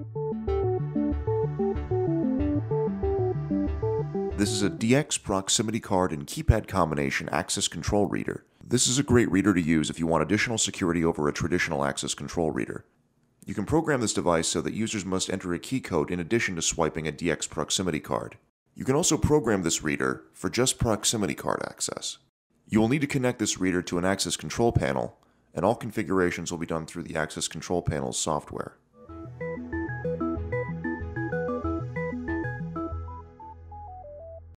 This is a DX proximity card and keypad combination access control reader. This is a great reader to use if you want additional security over a traditional access control reader. You can program this device so that users must enter a key code in addition to swiping a DX proximity card. You can also program this reader for just proximity card access. You will need to connect this reader to an access control panel, and all configurations will be done through the access control panel's software.